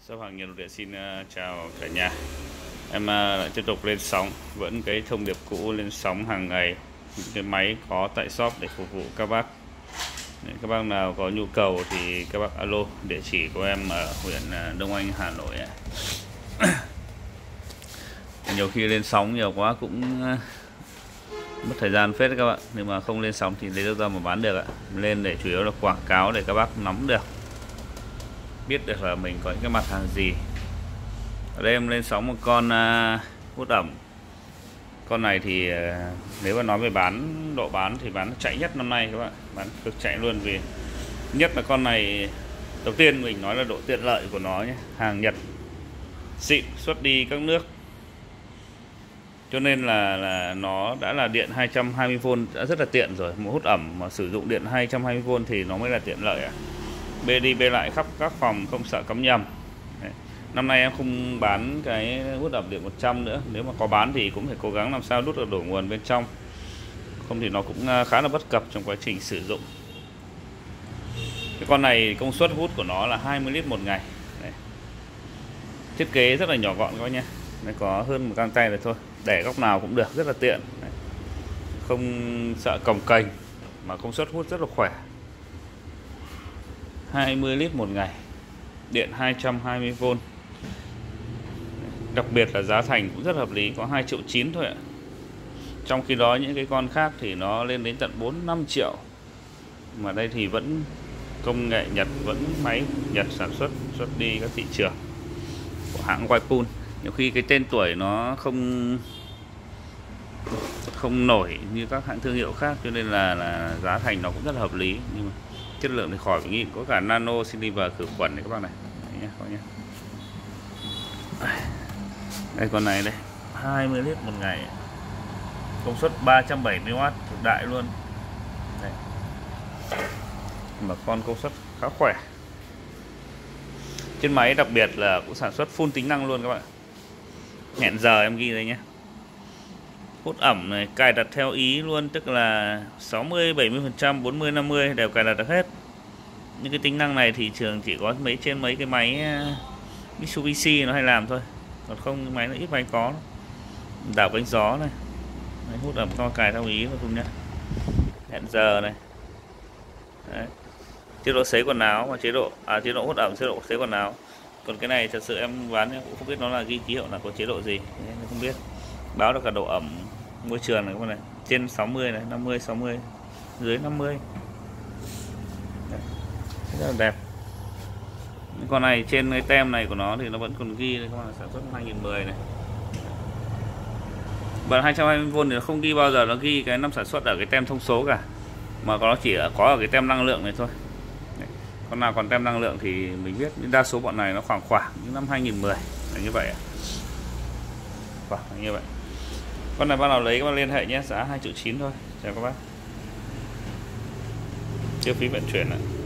Shop hàng nhiệt điện xin chào cả nhà. Em lại tiếp tục lên sóng, vẫn cái thông điệp cũ, lên sóng hàng ngày những cái máy có tại shop để phục vụ các bác. Nếu các bác nào có nhu cầu thì các bác alo, địa chỉ của em ở huyện Đông Anh, Hà Nội. Nhiều khi lên sóng nhiều quá cũng mất thời gian phết đấy các bạn, nhưng mà không lên sóng thì lấy đâu ra mà bán được ạ. Lên để chủ yếu là quảng cáo để các bác nắm được, biết được là mình có những cái mặt hàng gì. Ở đây em lên sóng một con hút ẩm. Con này thì nếu mà nói về độ bán thì bán chạy nhất năm nay các bạn, bán cực chạy luôn. Vì nhất là con này, đầu tiên mình nói là độ tiện lợi của nó nhé, hàng Nhật xịn, xuất đi các nước, cho nên là nó đã là điện 220V đã rất là tiện rồi. Một hút ẩm mà sử dụng điện 220V thì nó mới là tiện lợi ạ. Bê đi bê lại khắp các phòng, không sợ cắm nhầm. Đấy. Năm nay em không bán cái hút ẩm điện 100 nữa. Nếu mà có bán thì cũng phải cố gắng làm sao đút được đổ nguồn bên trong, không thì nó cũng khá là bất cập trong quá trình sử dụng. Cái con này công suất hút của nó là 20 lít một ngày. Đấy. Thiết kế rất là nhỏ gọn các bác nhé. Nó có hơn một găng tay này thôi, để góc nào cũng được, rất là tiện. Đấy. Không sợ cồng kềnh mà công suất hút rất là khỏe. 20 lít một ngày, điện 220V. Đặc biệt là giá thành cũng rất hợp lý, có 2,9 triệu thôi ạ. Trong khi đó những cái con khác thì nó lên đến tận 4-5 triệu. Mà đây thì vẫn công nghệ Nhật, vẫn máy Nhật sản xuất, xuất đi các thị trường của hãng Whirlpool. Nhiều khi cái tên tuổi nó không nổi như các hãng thương hiệu khác, cho nên là giá thành nó cũng rất là hợp lý. Nhưng mà chất lượng thì khỏi phải nghĩ, có cả nano silver khử khuẩn này các bác này. Đấy nhá, các bác nhá. Đây con này đây, 20 lít một ngày, công suất 370W, cực đại luôn. Đây. Mà con công suất khá khỏe. Trên máy đặc biệt là cũng sản xuất full tính năng luôn các bạn. Hẹn giờ em ghi đây nhé. Hút ẩm này cài đặt theo ý luôn, tức là 60-70%, 40-50 đều cài đặt được hết. Những cái tính năng này thì thường chỉ có trên mấy cái máy Mitsubishi nó hay làm thôi, còn không cái máy nó ít máy có. Đảo cánh gió này. Đấy, hút ẩm to cài theo ý không nhé. Hẹn giờ này. Đấy. Chế độ sấy quần áo và chế độ hút ẩm, chế độ sấy quần áo. Còn cái này thật sự em bán em cũng không biết nó là ghi ký hiệu là có chế độ gì, em không biết. Báo được cả độ ẩm môi trường này các bạn này, trên 60 này, 50, 60, dưới 50. Đấy. Rất là đẹp. Con này trên cái tem này của nó thì nó vẫn còn ghi đây các bạn, sản xuất 2010 này. Bật 220V thì nó không ghi bao giờ nó ghi cái năm sản xuất ở cái tem thông số cả, mà nó chỉ có ở cái tem năng lượng này thôi. Đấy. Con nào còn tem năng lượng thì mình biết, nhưng đa số bọn này nó khoảng những năm 2010 là như vậy. Khoảng như vậy. Con này bác nào lấy các bác liên hệ nhé, giá 2,9 triệu thôi. Chào các bác. Chi phí vận chuyển ạ.